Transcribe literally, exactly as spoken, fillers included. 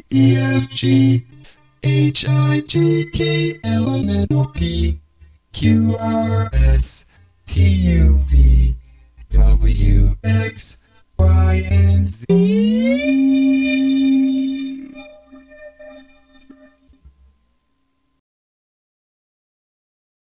E, F, G, H, I, J, K, L, M, N, O, P, Q, R, S, T, U, V, W, X, Y, and Z.